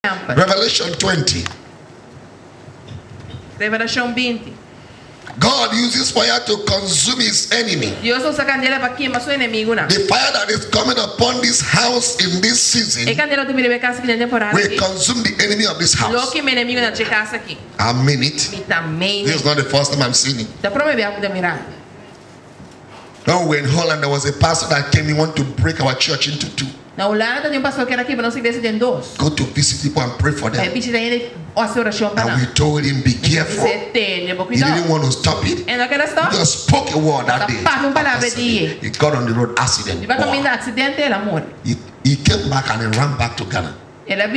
Revelation 20. Revelación 20. God uses fire to consume his enemy. Dios usa candela para quemar su enemigo. The fire that is coming upon this house in this season will consume the enemy of this house. I mean it. This is not the first time I'm seeing it. Now we're in Holland, there was a pastor that came, he wanted to break our church into two. Go to visit people and pray for them. And we told him, be careful. He didn't want to stop it. He just spoke a word that day. He got on the road, accident. He came back and he ran back to Ghana. Let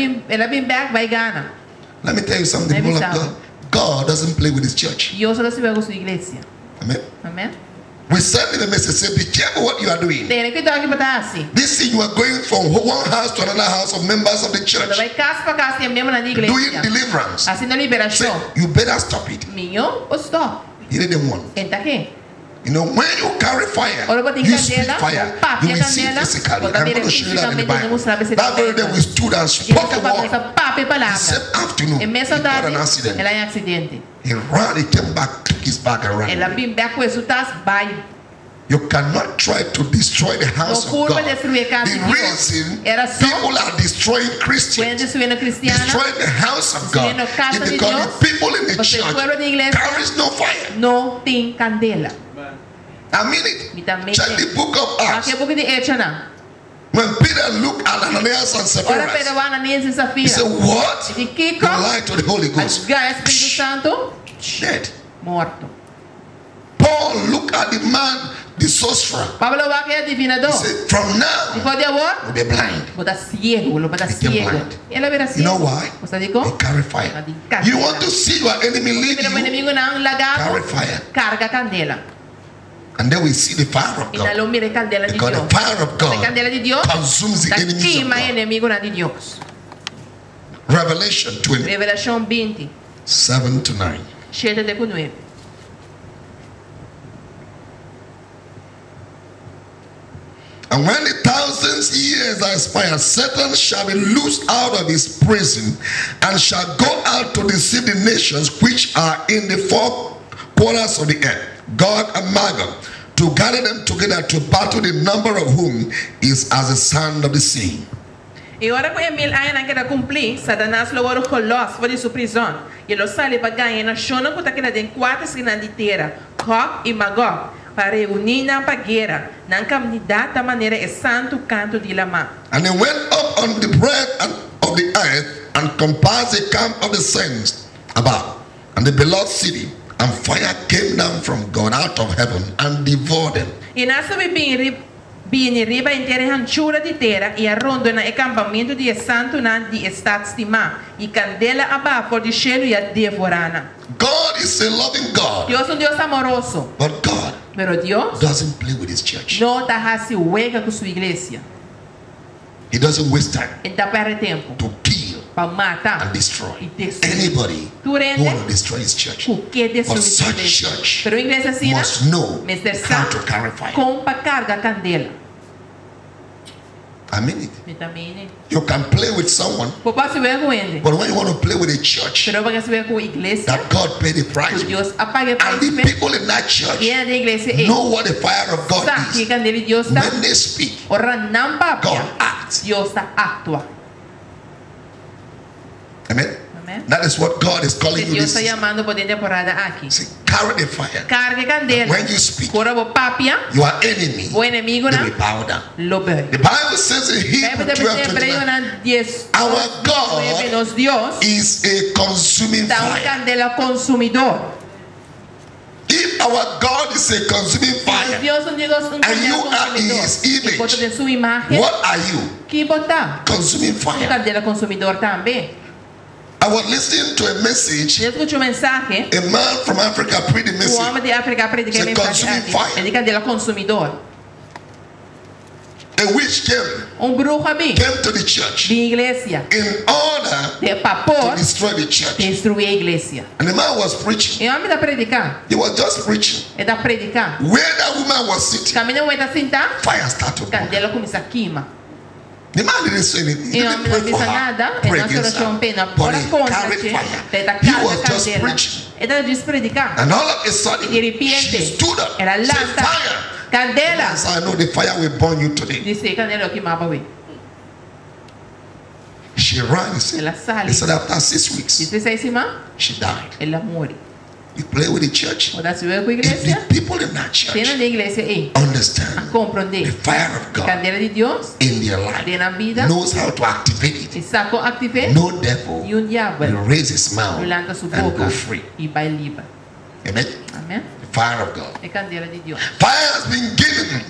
me tell you something, people of God. God doesn't play with his church. Amen. Amen. We send him a message, say, be careful what you are doing. This thing you are going from one house to another house of members of the church, doing deliverance. Say, you better stop it. He didn't want. You know, when you carry fire, you speak fire, you will see physically. I'm going to show you that in the Bible. That very day we stood and spoke a word. The same afternoon, he got an accident. He ran, he came back, took his bag and ran. You cannot try to destroy the house of God. The reason people are destroying Christians, destroying the house of God, is because the people in the church carries no fire. I mean it. Check the book of Acts. When Peter looked at Ananias and Sapphira, he said, what? You lied to the Holy Ghost. Dead. Paul looked at the man, the sorcerer. He said, from now, we'll be blind. Became blind. You know why? They carry fire. You want to see your enemy leave you? Carry fire. And then we see the fire of God. Because the fire of God consumes the enemies of God. Revelation 20. 7 to 9. And when the 1,000 years are expired, Satan shall be loosed out of his prison and shall go out to deceive the nations which are in the four quarters of the earth, Gog and Magog, to gather them together to battle, the number of whom is as the sand of the sea. E ora que 1000 anos que cumprir, Satanás logo colos foi de sua prisão. E lo sale para ganhar na chona que aquela den quatro esquinas de terra, Gog e Magog, para reunir na pagueira, na caminhada maneira é santo canto de lama. And they went up on the breadth of the earth and compassed the camp of the saints about, and the beloved city. And fire came down from God out of heaven and devoured them. E nessa bem riba inteira ranchura de terra e arrondo na acampamento de santo na de estado estima e candela abaixo de cielo e a devorana. God is a loving God. Deus Deus amoroso. But God doesn't play with his church. Não tá assim juega com sua igreja. He doesn't waste time. Ele dá perde tempo. To kill and destroy anybody who want to destroy his church. But such church must know how to carry fire. I mean it. You can play with someone, but when you want to play with a church that God paid the price, and the people in that church know what the fire of God is, when they speak, God acts. Amen. That is what God is calling you this season. See, carry the fire. When you speak, your enemy will bow down. The Bible says in Hebrews 12:29, our God is a consuming fire. If our God is a consuming fire, and you are in his image, what are you? Consuming fire. I was listening to a message. A man from Africa preached the message. It's consuming fire. A witch came to the church in order to destroy the church. And the man was preaching. He was just preaching. Where that woman was sitting, fire started to burn. The man didn't say anything. He didn't pray for her. Pray against her. But he carried fire. He was just preaching. And all of a sudden, she stood up and said, fire. Yes, I know the fire will burn you today. She ran. He said after 6 weeks, she died. We play with the church. If the people in that church understand the fire of God in their life, knows how to activate it, no devil will raise his mouth and go free. Amen? Amen. The fire of God. Fire has been given.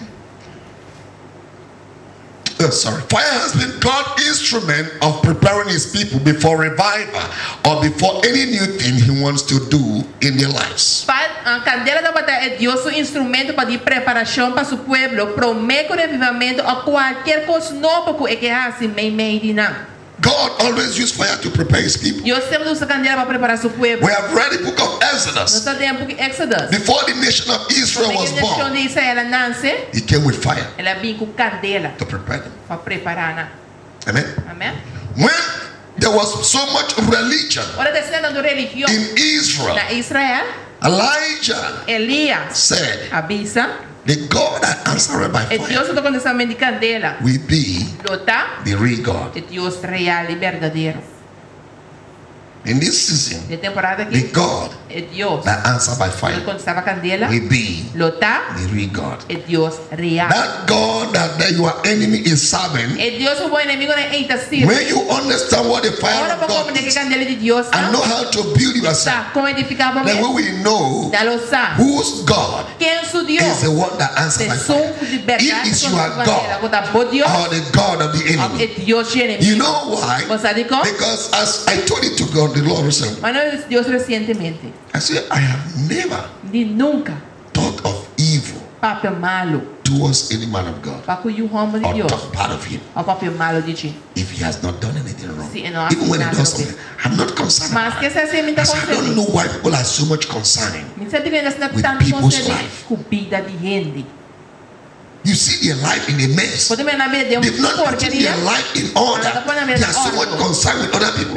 Fire has been God's instrument of preparing his people before revival or before any new thing he wants to do in their lives. A candela da batalha é Deus o instrumento para de preparação para seu povo, promete o revivamento a qualquer coisa nova que é assim meio não. God always used fire to prepare his people. We have read the book of Exodus. Before the nation of Israel was born, he came with fire to prepare them. Amen. Amen. When there was so much religion in Israel, Elijah said, the God that answered by fire will be the real God. In this season, the God that answered by fire will be the real God. That God that your enemy is serving, when you understand what the fire of God is and know how to build yourself, then we will know whose God is the one that answers by fire. It is your God or the God of the enemy. You know why? Because as I told it to God, the Lord recently, I said, I have never thought of evil towards any man of God or talk bad of him if he has not done anything wrong. Even when he does something, I'm not concerned about it. I don't know why people are so much concerned with people's life. You see their life in a mess. They've not put their life in order. They are so much concerned with other people.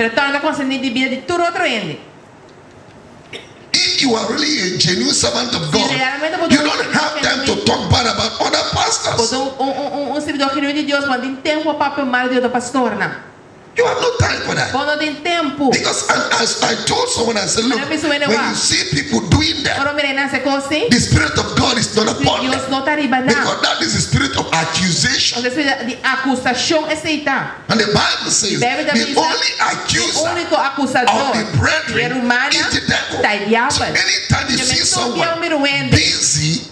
If you are really a genuine servant of God, you don't have time to talk bad about other pastors. You have no time for that. Because as I told someone, I said, look, when you see people doing that, the Spirit of God is not upon them. Because that is the spirit of accusation. And the Bible says the only accuser of the brethren is the devil. So anytime you see someone busy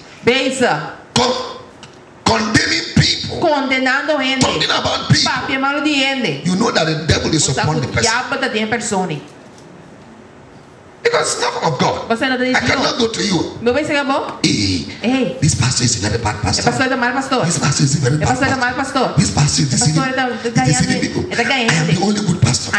condemning people, talking about people, you know that the devil is upon the person. Because it's not of God. I cannot go to you. Hey, this pastor is a very bad pastor. This pastor is a very bad pastor. This pastor is deceiving people. I am the only good pastor.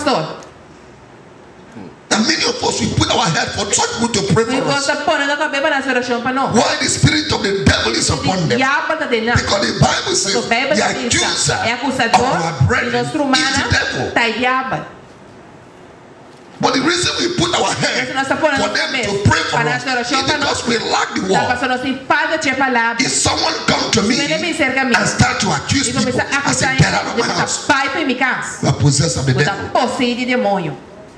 And many of us, we put our head for such people to pray for us. Why the spirit of the devil is upon them? Because the Bible says the accuser of our brethren is the devil. But the reason we put our head for them to pray for us is because we lack the word. If someone come to me and start to accuse people, I say, get out of my house. You are possessed of the devil.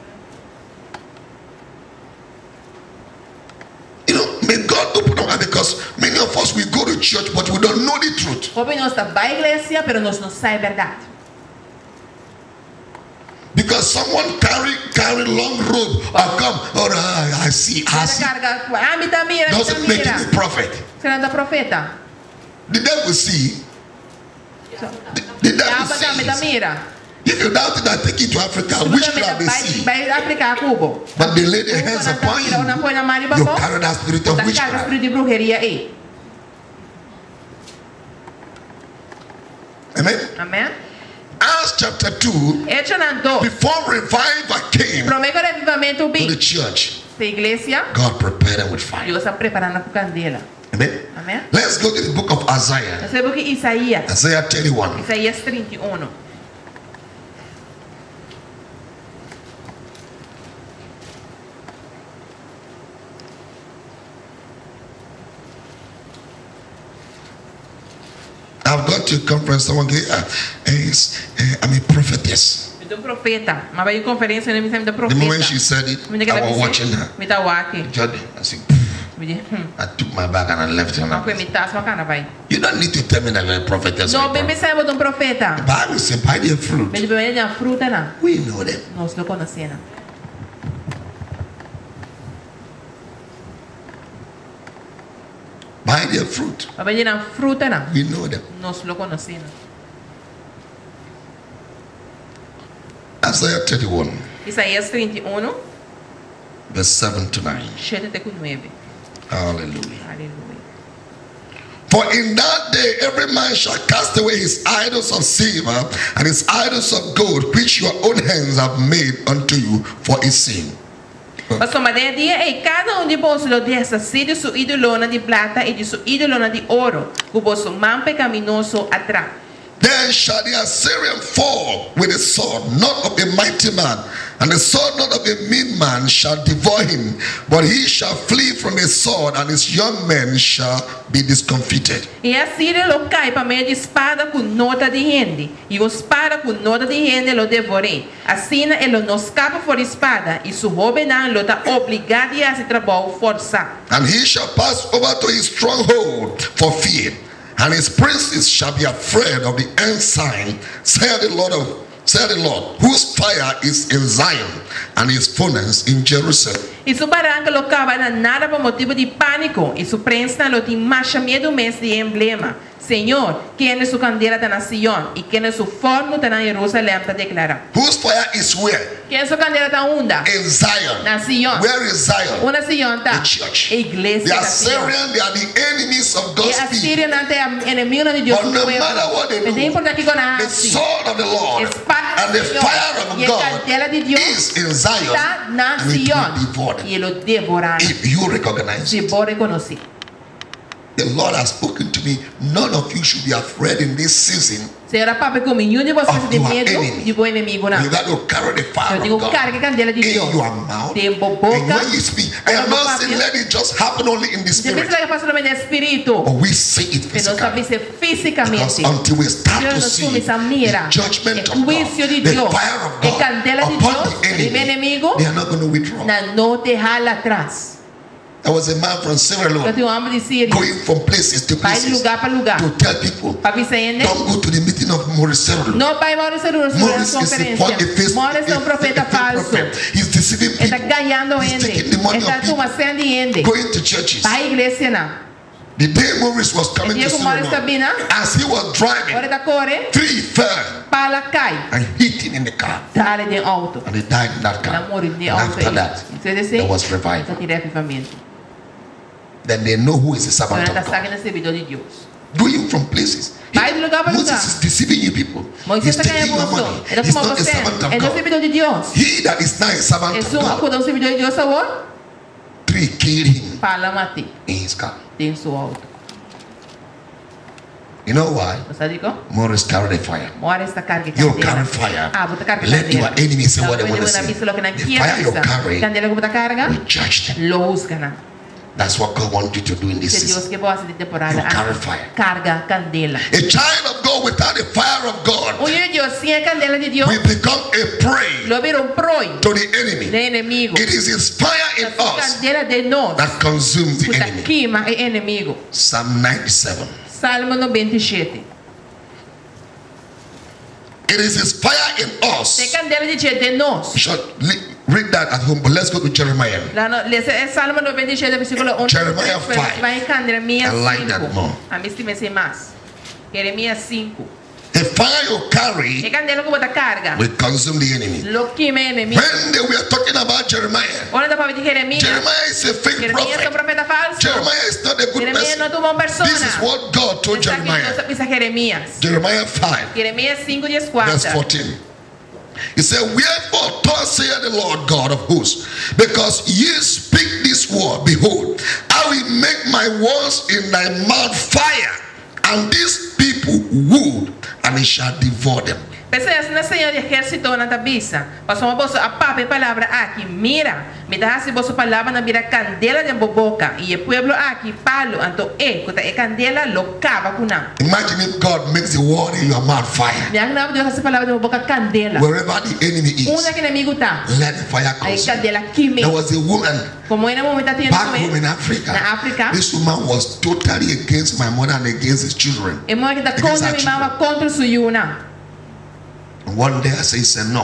You know, may God open our eyes, because many of us, we go to church but we don't know the truth. Because someone carry long robe or come, I see. Doesn't make him a prophet. The devil see. The devil sees. If you doubt it, I take you to Africa. Which club they see? But they lay their hands upon you. You carry that spirit of witchcraft. Amen. Amen. Acts chapter 2, before revival came to the church, God prepared them with fire. Amen. Amen. Amen. Let's go to the book of Isaiah. Isaiah 31. Isaías 31. I've got to a conference. Someone I'm a prophetess. The moment she said it, I was watching her. I said, I took my bag and I left her. You don't need to tell me that you're a prophetess. No, the Bible says, buy their fruit. We know them. Buy their fruit. We know them. Isaiah 31. Isaías 31. Verse 7 to 9. Hallelujah. For in that day every man shall cast away his idols of silver and his idols of gold, which your own hands have made unto you for a sin. Mas somente dia e cada de vós lo desasir de sua idolona de plata e de sua idolona de ouro, o vosso mão pecaminoso atrás. Then shall the Assyrian fall with a sword, not of a mighty man, and the sword not of a mean man shall devour him, but he shall flee from the sword, and his young men shall be discomfited. E a Síria lo cai para meio de espada com nota de rende, e o espada com nota de rende lo devorei. Assim ele não escapa por espada, e seu governo lo está obrigado a se trabalhar forçar. And he shall pass over to his stronghold for fear. And his princes shall be afraid of the ensign, saith the Lord, whose fire is in Zion, and his furnace in Jerusalem. E su barranca lo cava na nada por motivo de pânico, e su prensa lo tem marcha medo mês de emblema. Senhor, quem é sua candeira da nação, e quem é seu forno da Jerusalém para declarar. Whose fire is where? Quem é sua candeira da onda? In Zion. Na Sion. Where is Zion? Una Sion tá. The church. Igreja. The Assyrian, they are the enemies of God's people. Assyrian é inimigo de Deus. But no matter what they do, the sword of the Lord and the fire of God is in Zion, and it will devour. If you recognize it. The Lord has spoken to me. None of you should be afraid in this season of your enemy. You got to carry the fire of God in your mouth. And when you speak, I am not saying let it just happen only in the spirit. But we see it physically. Because until we start to see the judgment of God, the fire of God upon the enemy, they are not going to withdraw. There was a man from Sierra Leone going from places to places to tell people, don't go to the meeting of Maurice Serrolo. Maurice is a prophet. He's deceiving people. He's taking the money of people. Going to churches. The day Maurice was coming to Sierra Leone, as he was driving, 3 fell and hit him in the car. And he died in that car. And after that, there was revival. Then they know who is the servant of God. Going from places. Moses is deceiving you people. He's taking your money. He's not a servant of God. He that is not a servant of God, 3 killed him in his car. You know why? Morris carried the fire. You carry fire. Let your enemies say what they want to say. The fire you carry will judge them. That's what God wants you to do in this season. You carry fire. A child of God without the fire of God will become a prey to the enemy. It is his fire in us that consumes the enemy. Psalm 97. Salmo 97. It is his fire in us. Read that at home, but let's go to Jeremiah. Jeremiah 5. I like that more. The fire you carry will consume the enemy. When they were talking about Jeremiah is a fake prophet. Jeremiah is not a good person. This is what God told Jeremiah. Jeremiah 5, verse 14. He said, wherefore thus saith the Lord God of hosts, because ye speak this word, behold, I will make my words in thy mouth fire, and these people wood, and it shall devour them. Essa é a Senhor de Exército na tabisa. Passou uma a pape palavra aqui. Mira, me dá se vossa palavra na vira candela de boboca. E o pueblo aqui palo anto kuta e candela lo cava kuna. Imagine if God makes the word in your mouth fire. Wherever the enemy is, let the fire consume. There was a woman back home in Africa. This woman was totally against my mother and against his children. Against her children. And one day I say it's enough.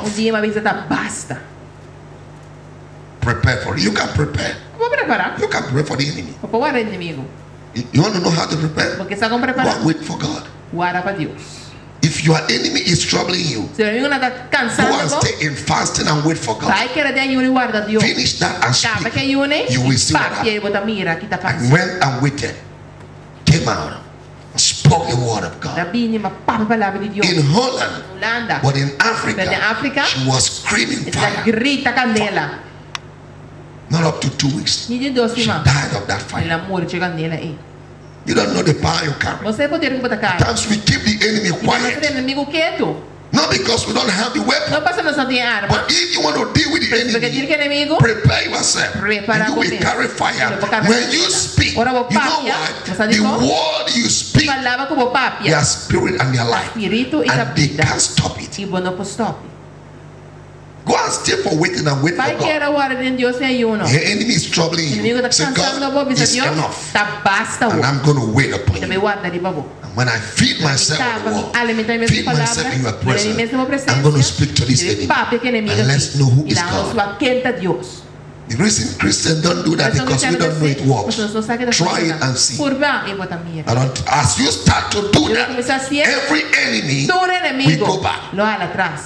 Prepare for it. You can prepare. You can prepare for the enemy. You want to know how to prepare? Go and wait for God. If your enemy is troubling you, go and stay in fasting and wait for God. Finish that and speak. You will see what happens. I went and waited. Came out. Spoke the word of God. In Holland, but in Africa, she was screaming fire. Not up to 2 weeks. She died of that fire. You don't know the power you carry. At times we keep the enemy quiet. Not because we don't have the weapon. But if you want to deal with the enemy, prepare yourself. And you will carry fire. When you speak, you know what? The word you speak, their spirit and their life. And they can't stop it. Go and stay for waiting and wait for God. Your enemy is troubling you. Say, God, it's enough. And I'm going to wait upon you. And when I feed myself with the word, feed myself in your presence, I'm going to speak to this enemy. And let's know who is God. The reason Christians don't do that because we don't know it works. Try it and see. As you start to do that, every enemy will go back.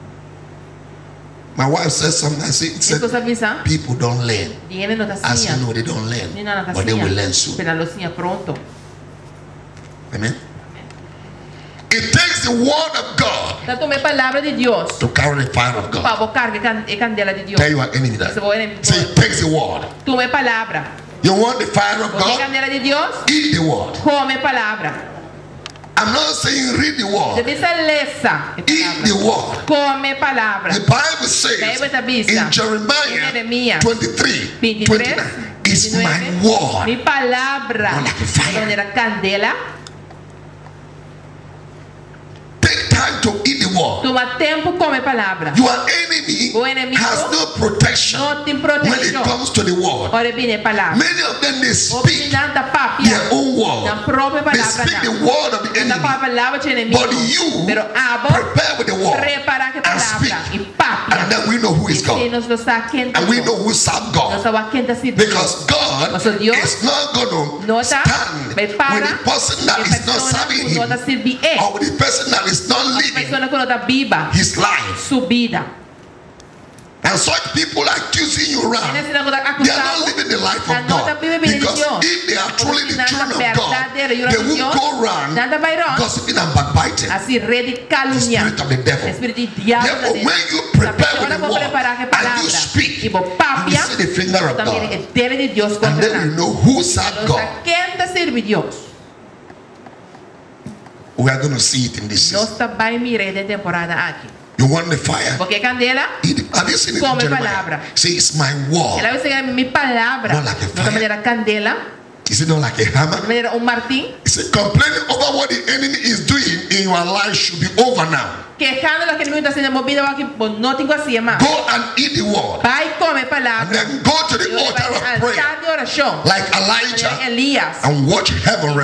My wife says something. I said, people don't learn. As you know, they don't learn. But they will learn soon. Amen. It takes the word of God to carry the fire of God. Tell your enemy that. Say, it takes the word. You want the fire of God? Eat the word. I'm not saying read the word. Eat the word. The Bible says in Jeremiah 23:29, it's my word. Not like a fire. Take time to eat the word. Your enemy has no protection when it comes to the word. Many of them, they speak their own word. They speak the word of the enemy. But you prepare with the word and speak. And then we know who is God. And we know who serves God. Because God is not going to stand with the person that is not serving him, or with the person that is not living his life. And such people accusing you around, they are not living the life of God. Because if they are truly the children of God, they won't go around gossiping and backbiting. The spirit of the devil. Therefore, when you prepare with the word and you speak, you see the finger of God. And then you know who serves God. We are going to see it in this season. You want the fire? Have you seen it in Jeremiah? Say, it's my word. Not like a fire. Is it not like a hammer? He said, complaining over what the enemy is doing in your life should be over now. Go and eat the word. And then go to the altar of prayer like Elijah and watch heaven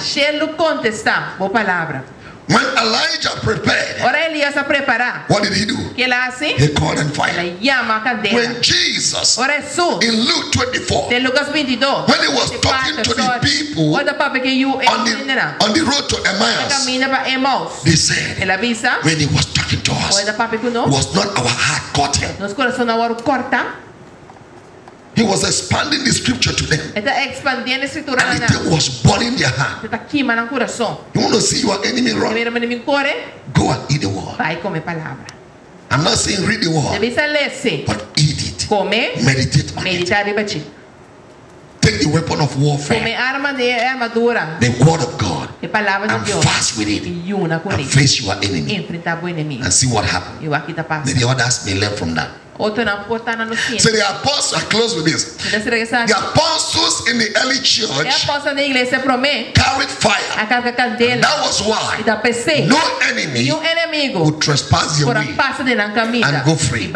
respond. When Elijah prepared, what did he do? He called on fire. When Jesus, in Luke 24, when he was talking to the people on the road to Emmaus, they said, when he was talking to us, was not our heart caught? He was expanding the scripture to them. And it was burning their heart. You want to see your enemy run? Go and eat the word. I'm not saying read the word, but eat it. Meditate on it. Take take the weapon of warfare, the word of God, and fast with it, and face your enemy, and see what happens. Maybe others may learn from that. So the apostles, I close with this. The apostles in the early church carried fire. And that was why no enemy would trespass your way and go free.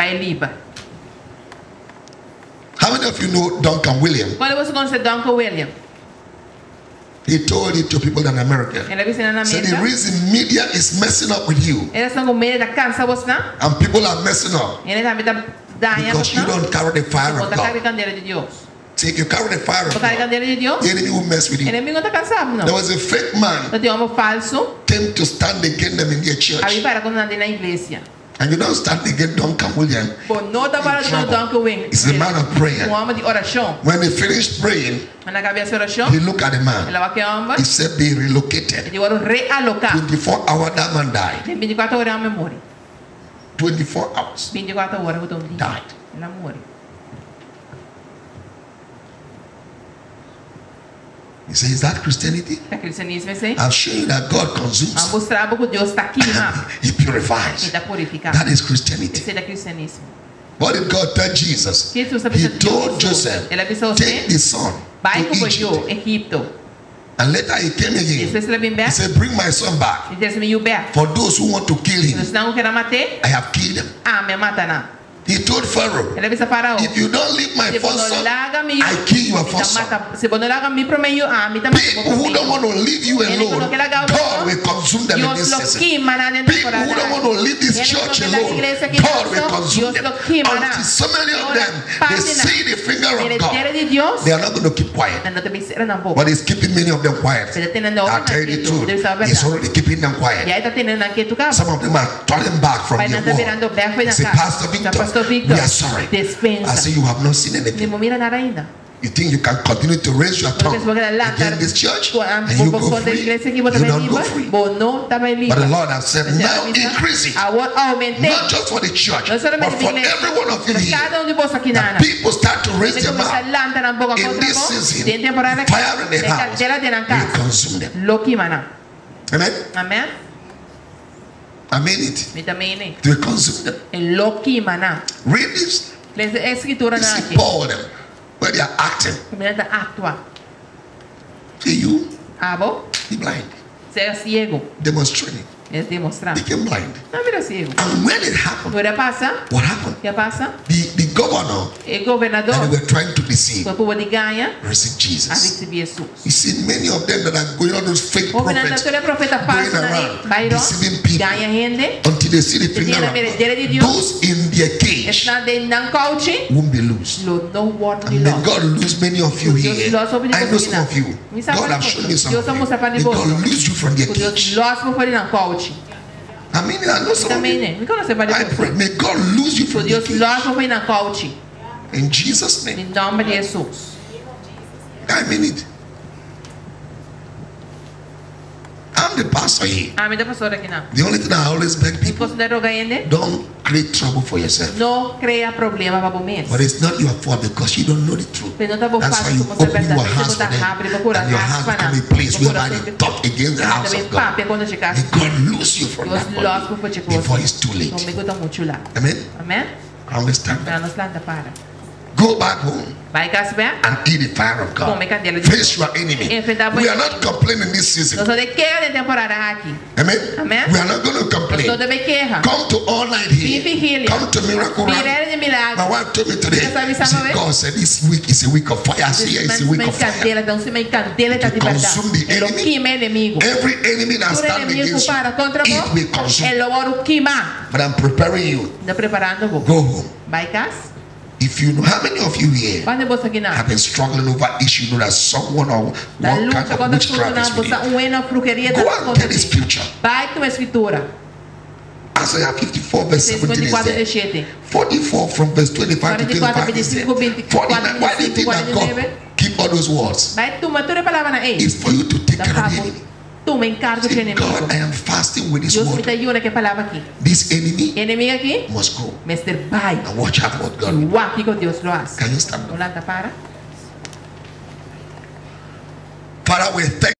How many of you know Duncan Williams? He told it to people in America. So the reason media is messing up with you, and people are messing up, because you don't carry the fire of God. So if you carry the fire of God, the enemy will mess with you. There was a fake man came to stand against them in their church. And you don't stand against Duncan Williams. He's a man of prayer. When he finished praying, he looked at the man. He said, be relocated. 24 hours, that man died. 24 hours. Died. He says, is that Christianity? I'll show you that God consumes. He purifies. That is Christianity. What did God tell Jesus? He told Joseph, take the son to Egypt. And later he came again. He said, bring my son back. For those who want to kill him, I have killed him. He told Pharaoh, if you don't leave my first son, I kill your first son. People who don't want to leave you alone, God will consume them in this season. People who don't want to leave this church alone, God will consume them. Until so many of them, they see the finger of God, they are not going to keep quiet. But He's keeping many of them quiet. I'll tell you the truth, He's already keeping them quiet. Some of them are turning back from their word. They say, Pastor Victor, we are sorry. I say, you have not seen anything. You think you can continue to raise your tongue against this church and you go free? You don't go free. But the Lord has said, now increase it. Not just for the church, but for every one of you here. That people start to raise their mouth in this season. Fire in the house will consume them. Amen? Amen. I mean it. To consume them. Read this. See Paul them where they are acting. See you. Be blind. Demonstrating. Became blind. And when it happened, what happened? The governor that they were trying to deceive received Jesus. You see many of them that are going on those fake prophets going around deceiving people until they see the finger of God. Those in their cage won't be loose. And may God lose many of you here. I know some of you. God has shown me some of you. May God lose you from their cage. I mean, I know some of you. I pray, may God lose you from your cage. In Jesus' name. I mean it. I'm the pastor here. The only thing I always beg people, don't create trouble for yourself. But it's not your fault because you don't know the truth. That's why you open your hands for them, and your hands become a place whereby they talk against the house of God. May God lose you from that body before it's too late. Amen? Can we stand back? Go back home and eat the fire of God. Face your enemy. We are not complaining this season. Amen? We are not going to complain. Come to all night here. Come to Miracle Run. My wife told me today, God said this week is a week of fire. Here is a week of fire. To consume the enemy. Every enemy that stands against you, it will consume. But I'm preparing you. Go home. If you know, how many of you here have been struggling over issues that someone or one kind of witchcraft is with you? Go and get the scripture. Isaiah 54 verse 17 is there. 44 from verse 25 to 25 is there. 49. Why do you think that God keep all those words? It's for you to take care of the enemy. Say, God, I am fasting with this word. This enemy must go. And watch out what God will do. Can you stand up? Father, we thank